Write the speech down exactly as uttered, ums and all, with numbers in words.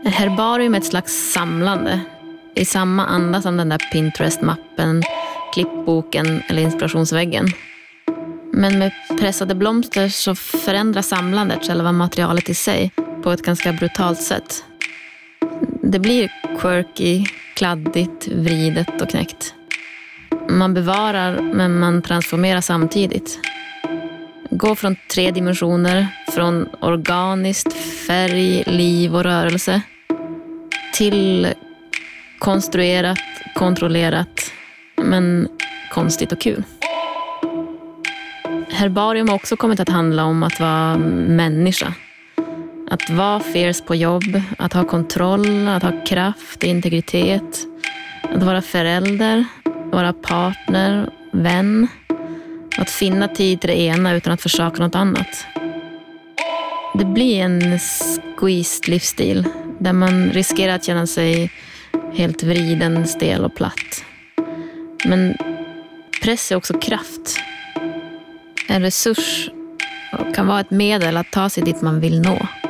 Herbarium är ett slags samlande i samma anda som den där Pinterest-mappen, klippboken eller inspirationsväggen. Men med pressade blomster så förändras samlandet själva materialet i sig på ett ganska brutalt sätt. Det blir quirky, kladdigt, vridet och knäckt. Man bevarar men man transformerar samtidigt. Gå från tre dimensioner, från organiskt, färg, liv och rörelse till konstruerat, kontrollerat, men konstigt och kul. Herbarium har också kommit att handla om att vara människa. Att vara fierce på jobb, att ha kontroll, att ha kraft, integritet. Att vara förälder, vara partner, vän. Att finna tid till det ena utan att försaka något annat. Det blir en squeezed livsstil där man riskerar att känna sig helt vriden, stel och platt. Men press är också kraft. En resurs kan vara ett medel att ta sig dit man vill nå.